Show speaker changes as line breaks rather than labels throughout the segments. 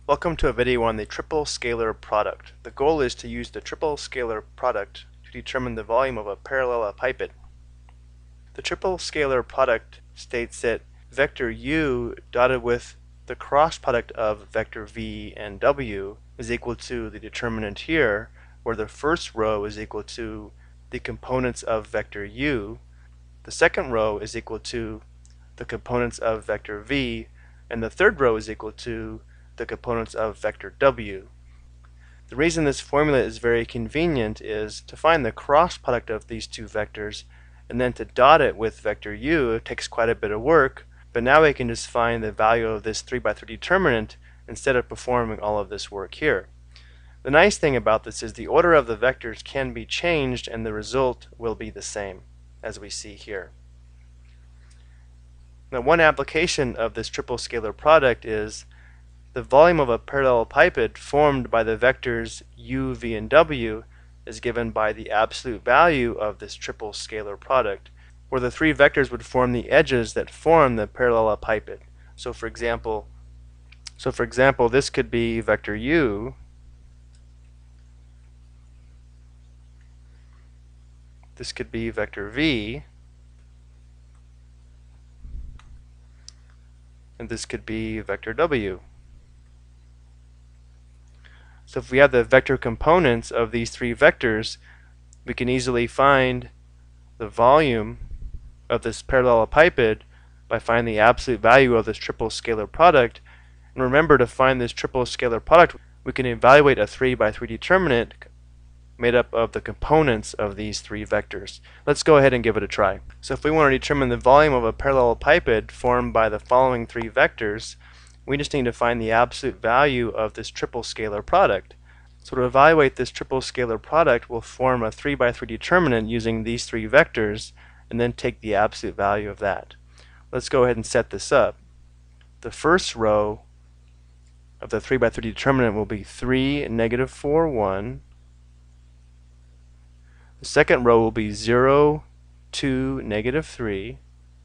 Welcome to a video on the triple scalar product. The goal is to use the triple scalar product to determine the volume of a parallelepiped. The triple scalar product states that vector u dotted with the cross product of vector v and w is equal to the determinant here, where the first row is equal to the components of vector u, the second row is equal to the components of vector v, and the third row is equal to the components of vector w. The reason this formula is very convenient is to find the cross product of these two vectors and then to dot it with vector u takes quite a bit of work, but now we can just find the value of this 3x3 determinant instead of performing all of this work here. The nice thing about this is the order of the vectors can be changed and the result will be the same, as we see here. Now, one application of this triple scalar product is the volume of a parallelepiped formed by the vectors u, v, and w is given by the absolute value of this triple scalar product, where the three vectors would form the edges that form the parallelepiped. So for example, this could be vector u, this could be vector v, and this could be vector w. So if we have the vector components of these three vectors, we can easily find the volume of this parallelepiped by finding the absolute value of this triple scalar product. And remember, to find this triple scalar product, we can evaluate a 3x3 determinant made up of the components of these three vectors. Let's go ahead and give it a try. So if we want to determine the volume of a parallelepiped formed by the following three vectors, we just need to find the absolute value of this triple scalar product. So to evaluate this triple scalar product, we'll form a 3x3 determinant using these three vectors and then take the absolute value of that. Let's go ahead and set this up. The first row of the 3x3 determinant will be 3, negative 4, 1. The second row will be 0, 2, negative 3.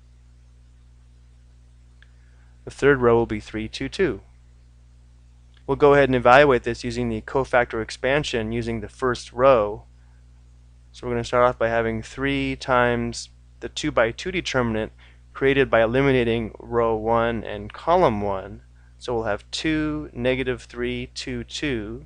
The third row will be 3, 2, 2. We'll go ahead and evaluate this using the cofactor expansion using the first row. So we're going to start off by having 3 times the 2x2 determinant created by eliminating row 1 and column 1. So we'll have 2, negative 3, 2, 2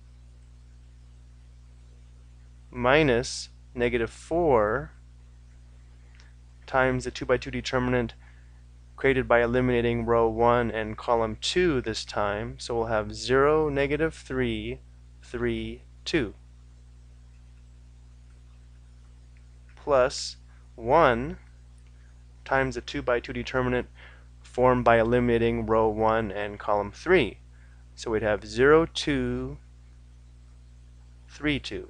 minus negative 4 times the 2x2 determinant created by eliminating row 1 and column 2 this time. So we'll have 0, negative 3, 3, 2 plus 1 times the 2x2 determinant formed by eliminating row 1 and column 3. So we'd have 0, 2, 3, 2.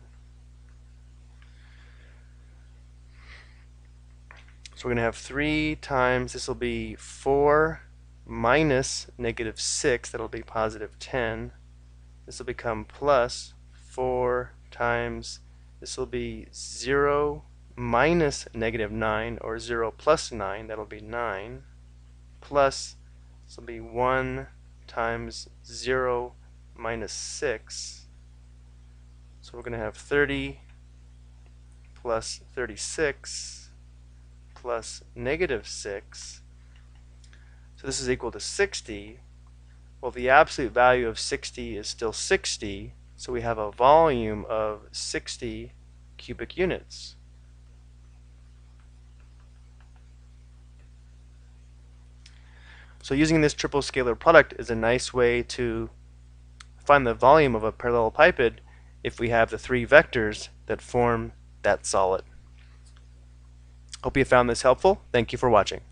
So we're going to have 3 times, this will be 4 minus negative 6, that'll be positive 10. This will become plus 4 times, this will be 0 minus negative 9, or 0 plus 9, that'll be 9, plus, this will be 1 times 0 minus 6. So we're going to have 30 plus 36 plus negative 6. So this is equal to 60. Well, the absolute value of 60 is still 60, so we have a volume of 60 cubic units. So using this triple scalar product is a nice way to find the volume of a parallelepiped if we have the three vectors that form that solid. Hope you found this helpful. Thank you for watching.